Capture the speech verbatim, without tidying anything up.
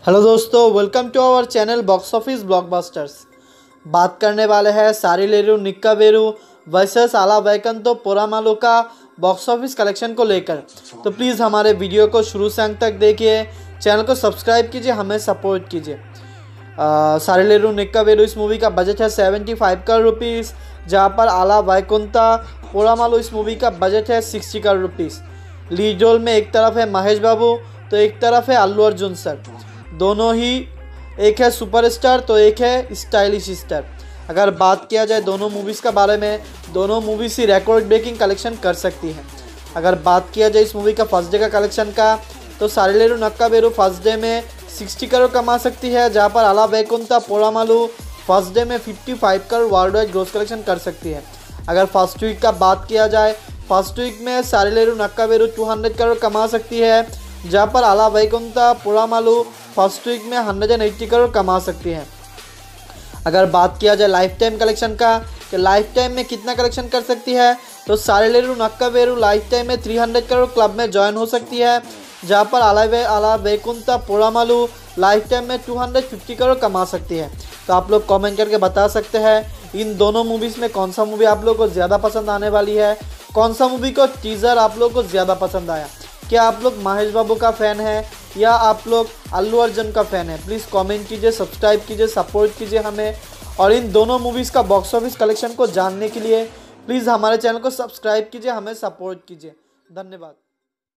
Hello दोस्तों, welcome to our channel box office blockbusters. बात करने वाले हैं सारिलेरू निक्का वेरू वर्सेस आला वैकुंठम पोरामालू का बॉक्स ऑफिस कलेक्शन को लेकर। तो प्लीज़ हमारे वीडियो को शुरू से अंत तक देखिए, चैनल को सब्सक्राइब कीजिए, हमें सपोर्ट कीजिए। सारिलेरू निक्का वेरू इस मूवी का बजट है सेवेंटी फाइव करोड़ रुपीज़, जहाँ पर आला वैकुंठम पोरामालू इस मूवी का बजट है sixty crore rupees. Lead role में एक तरफ है महेश बाबू तो एक तरफ है अल्लू अर्जुन सर। दोनों ही, एक है सुपरस्टार तो एक है स्टाइलिश स्टार। अगर बात किया जाए दोनों मूवीज़ का बारे में, दोनों मूवीज़ ही रिकॉर्ड ब्रेकिंग कलेक्शन कर सकती हैं। अगर बात किया जाए इस मूवी का फर्स्ट डे का कलेक्शन का, तो सारिलेरू निक्का वेरू फर्स्ट डे में साठ करोड़ कमा सकती है, जहां पर आला वैकुंठम पोरामालू फर्स्ट डे में पचपन crore worldwide gross collection कर सकती है। अगर फर्स्ट वीक का बात किया जाए, फर्स्ट वीक में सारिलेरू निक्का वेरू दो सौ करोड़ कमा सकती है, जहां पर आला वैकुंठम पोरामालू फर्स्ट वीक में एक सौ अस्सी करोड़ कमा सकती हैं। अगर बात किया जाए लाइफ टाइम कलेक्शन का कि लाइफ टाइम में कितना कलेक्शन कर सकती है, तो सारिलेरू निक्का वेरू लाइफ टाइम में तीन सौ करोड़ क्लब में ज्वाइन हो सकती है, जहां पर आला वे आला वैकुंठम पोरामालू लाइफ टाइम में दो सौ पचास करोड़ कमा सकती है। तो आप लोग कमेंट करके बता सकते हैं इन दोनों मूवीज़ में कौन सा मूवी आप लोग को ज़्यादा पसंद आने वाली है, कौन सा मूवी को टीज़र आप लोग को ज़्यादा पसंद आया। क्या आप लोग महेश बाबू का फ़ैन है या आप लोग अल्लू अर्जुन का फ़ैन है? प्लीज़ कमेंट कीजिए, सब्सक्राइब कीजिए, सपोर्ट कीजिए हमें। और इन दोनों मूवीज़ का बॉक्स ऑफिस कलेक्शन को जानने के लिए प्लीज़ हमारे चैनल को सब्सक्राइब कीजिए, हमें सपोर्ट कीजिए। धन्यवाद।